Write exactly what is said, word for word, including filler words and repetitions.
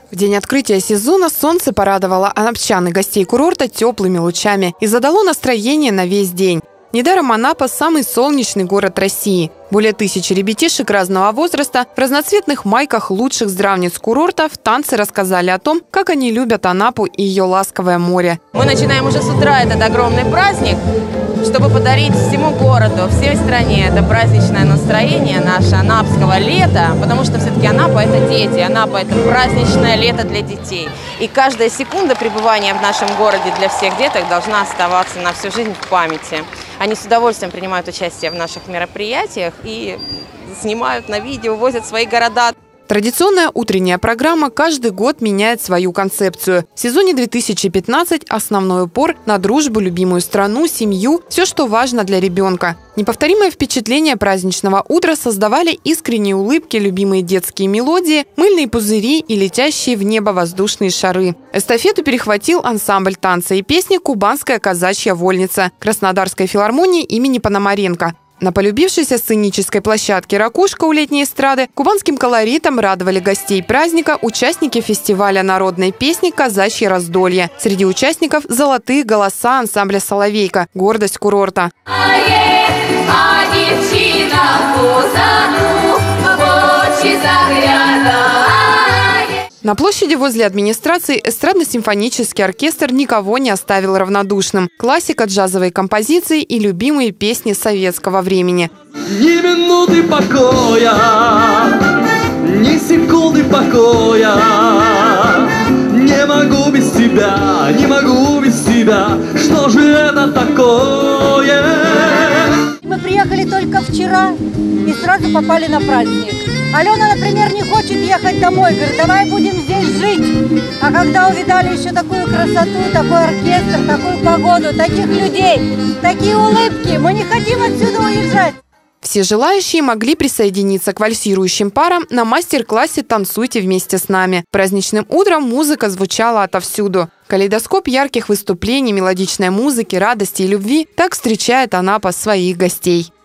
В день открытия сезона солнце порадовало анапчан и гостей курорта теплыми лучами и задало настроение на весь день. Недаром Анапа – самый солнечный город России. Более тысячи ребятишек разного возраста в разноцветных майках лучших здравниц курорта в танце рассказали о том, как они любят Анапу и ее ласковое море. Мы начинаем уже с утра этот огромный праздник, чтобы подарить всему городу, всей стране это праздничное настроение наше анапского лета, потому что все-таки Анапа – это дети, Анапа – это праздничное лето для детей. И каждая секунда пребывания в нашем городе для всех деток должна оставаться на всю жизнь в памяти. Они с удовольствием принимают участие в наших мероприятиях и снимают на видео, возят в свои города. Традиционная утренняя программа каждый год меняет свою концепцию. В сезоне две тысячи пятнадцатом основной упор на дружбу, любимую страну, семью – все, что важно для ребенка. Неповторимое впечатление праздничного утра создавали искренние улыбки, любимые детские мелодии, мыльные пузыри и летящие в небо воздушные шары. Эстафету перехватил ансамбль танца и песни «Кубанская казачья вольница» Краснодарской филармонии имени Пономаренко. На полюбившейся сценической площадке «Ракушка» у летней эстрады кубанским колоритом радовали гостей праздника участники фестиваля народной песни «Казачье раздолье». Среди участников золотые голоса ансамбля «Соловейка» – гордость курорта. На площади возле администрации эстрадно-симфонический оркестр никого не оставил равнодушным. Классика джазовой композиции и любимые песни советского времени. Ни минуты покоя, ни секунды покоя. Не могу без тебя, не могу без тебя. Что же это такое? Мы приехали только вчера и сразу попали на праздник. Алена, например, не хочет ехать домой, говорит, давай будем здесь жить. А когда увидали еще такую красоту, такой оркестр, такую погоду, таких людей, такие улыбки, мы не хотим отсюда уезжать. Все желающие могли присоединиться к вальсирующим парам на мастер-классе «Танцуйте вместе с нами». Праздничным утром музыка звучала отовсюду. Калейдоскоп ярких выступлений, мелодичной музыки, радости и любви так встречает Анапа своих гостей.